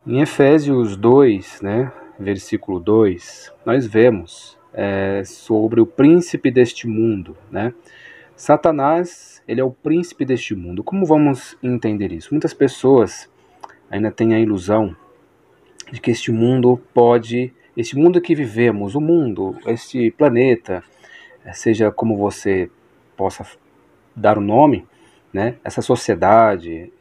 Em Efésios 2, né, versículo 2, nós vemos sobre o príncipe deste mundo, né? Satanás, ele é o príncipe deste mundo. Como vamos entender isso? Muitas pessoas ainda têm a ilusão de que este mundo que vivemos, o mundo, este planeta, seja como você possa dar o nome, né? Essa sociedade,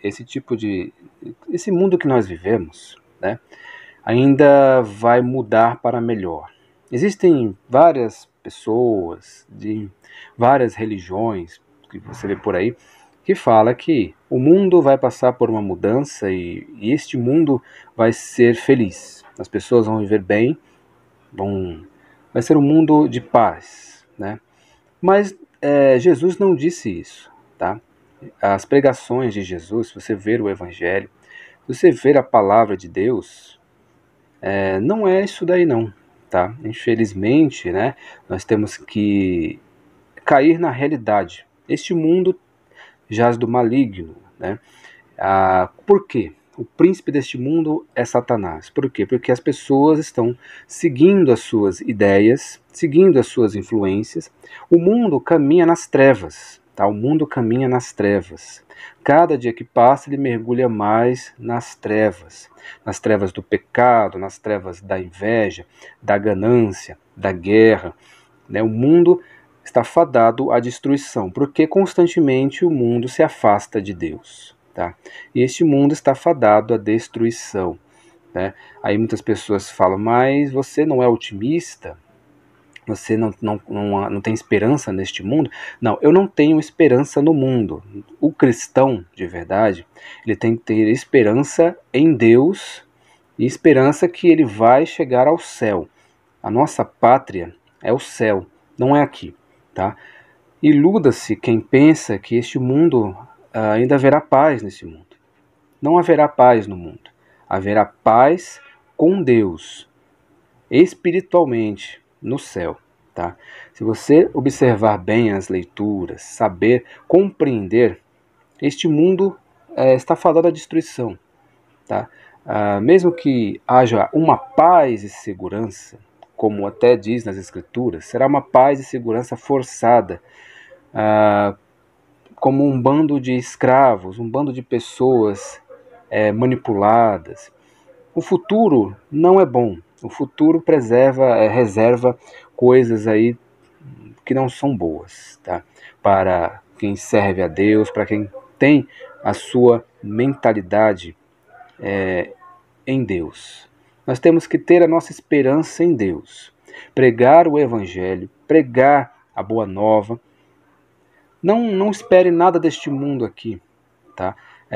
esse mundo que nós vivemos, né? Ainda vai mudar para melhor. Existem várias pessoas de várias religiões que você vê por aí que fala que o mundo vai passar por uma mudança e este mundo vai ser feliz. As pessoas vão viver bem, vai ser um mundo de paz, né? Mas Jesus não disse isso, tá? As pregações de Jesus, se você ver o Evangelho, se você ver a palavra de Deus, não é isso daí não, tá? Infelizmente, né, nós temos que cair na realidade. Este mundo jaz do maligno, né? Por quê? O príncipe deste mundo é Satanás. Por quê? Porque as pessoas estão seguindo as suas ideias, seguindo as suas influências. O mundo caminha nas trevas, tá? O mundo caminha nas trevas. Cada dia que passa, ele mergulha mais nas trevas do pecado, nas trevas da inveja, da ganância, da guerra, né? O mundo está fadado à destruição, porque constantemente o mundo se afasta de Deus. Tá? E este mundo está fadado à destruição. Né? Aí muitas pessoas falam, mas você não é otimista? Você não tem esperança neste mundo? Não, eu não tenho esperança no mundo. O cristão, de verdade, ele tem que ter esperança em Deus e esperança que ele vai chegar ao céu. A nossa pátria é o céu, não é aqui. Tá? Iluda-se quem pensa que este mundo ainda haverá paz nesse mundo. Não haverá paz no mundo. Haverá paz com Deus, espiritualmente, no céu. Tá? Se você observar bem as leituras, saber, compreender, este mundo está fadado à destruição. Tá? Mesmo que haja uma paz e segurança, como até diz nas Escrituras, será uma paz e segurança forçada, como um bando de escravos, um bando de pessoas manipuladas. O futuro não é bom. O futuro reserva coisas aí que não são boas, tá? Para quem serve a Deus, para quem tem a sua mentalidade em Deus. Nós temos que ter a nossa esperança em Deus. Pregar o Evangelho, pregar a Boa Nova. Não espere nada deste mundo aqui, tá?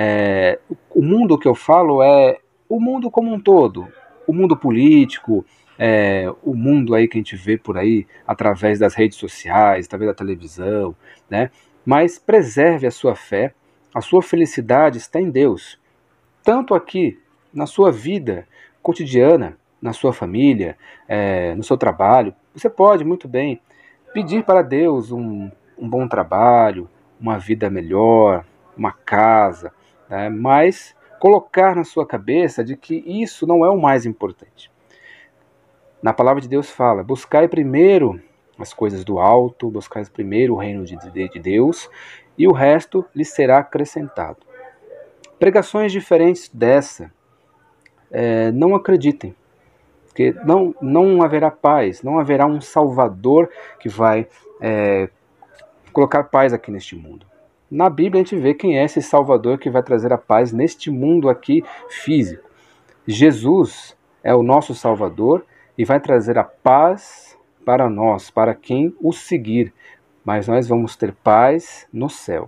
O mundo que eu falo é o mundo como um todo, o mundo político, o mundo aí que a gente vê por aí através das redes sociais, através da televisão, né? Mas preserve a sua fé, a sua felicidade está em Deus, tanto aqui na sua vida cotidiana, na sua família, no seu trabalho. Você pode muito bem pedir para Deus um bom trabalho, uma vida melhor, uma casa, né? Mas colocar na sua cabeça de que isso não é o mais importante. Na palavra de Deus fala, buscai primeiro as coisas do alto, buscai primeiro o reino de Deus, e o resto lhe será acrescentado. Pregações diferentes dessa, não acreditem, porque não haverá paz, não haverá um Salvador que vai colocar paz aqui neste mundo. Na Bíblia a gente vê quem é esse Salvador que vai trazer a paz neste mundo aqui físico. Jesus é o nosso Salvador e vai trazer a paz para nós, para quem o seguir. Mas nós vamos ter paz no céu.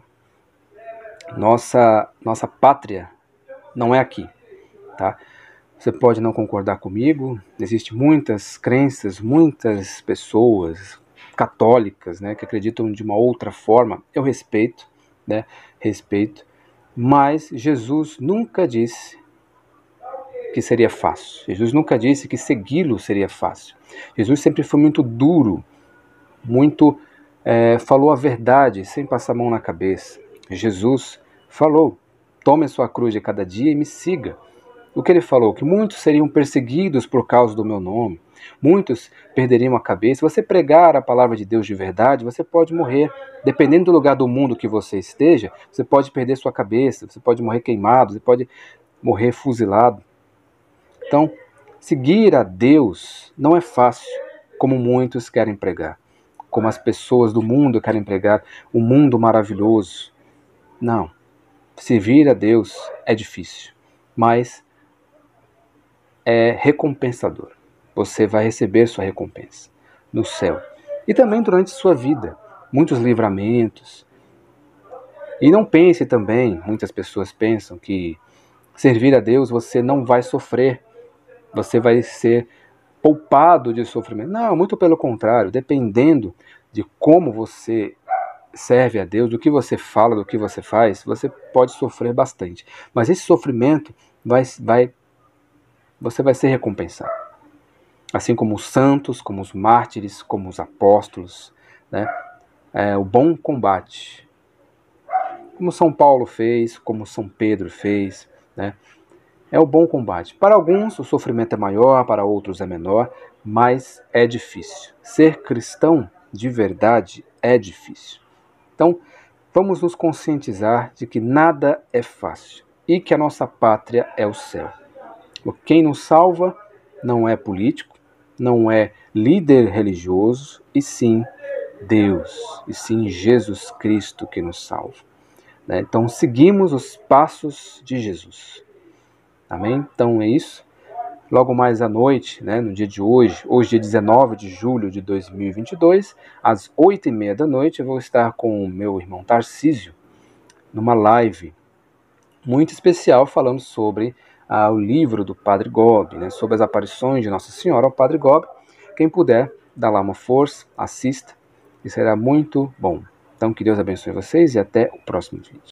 Nossa pátria não é aqui, tá? Você pode não concordar comigo, existem muitas crenças, muitas pessoas católicas, né, que acreditam de uma outra forma. Eu respeito, né, mas Jesus nunca disse que seria fácil. Jesus nunca disse que segui-lo seria fácil. Jesus sempre foi muito duro, falou a verdade sem passar a mão na cabeça. Jesus falou, tome a sua cruz de cada dia e me siga. O que ele falou? Que muitos seriam perseguidos por causa do meu nome. Muitos perderiam a cabeça. Se você pregar a palavra de Deus de verdade, você pode morrer. Dependendo do lugar do mundo que você esteja, você pode perder sua cabeça, você pode morrer queimado, você pode morrer fuzilado. Então, seguir a Deus não é fácil, como muitos querem pregar. Como as pessoas do mundo querem pregar um mundo maravilhoso. Não. Servir a Deus é difícil, mas é recompensador. Você vai receber sua recompensa no céu. E também durante sua vida. Muitos livramentos. E não pense também, muitas pessoas pensam que servir a Deus você não vai sofrer. Você vai ser poupado de sofrimento. Não, muito pelo contrário. Dependendo de como você serve a Deus, do que você fala, do que você faz, você pode sofrer bastante. Mas esse sofrimento você vai ser recompensado. Assim como os santos, como os mártires, como os apóstolos, né? O bom combate. Como São Paulo fez, como São Pedro fez, né? É o bom combate. Para alguns o sofrimento é maior, para outros é menor, mas é difícil. Ser cristão de verdade é difícil. Então, vamos nos conscientizar de que nada é fácil e que a nossa pátria é o céu. Quem nos salva não é político, não é líder religioso, e sim Deus, e sim Jesus Cristo que nos salva. Então, seguimos os passos de Jesus. Amém? Então é isso. Logo mais à noite, no dia de hoje, dia 19 de julho de 2022, às 8h30 da noite, eu vou estar com o meu irmão Tarcísio, numa live muito especial, falando sobre o livro do Padre Gobi, sobre as aparições de Nossa Senhora ao Padre Gobi. Quem puder, dá lá uma força, assista, e será muito bom. Então, que Deus abençoe vocês e até o próximo vídeo.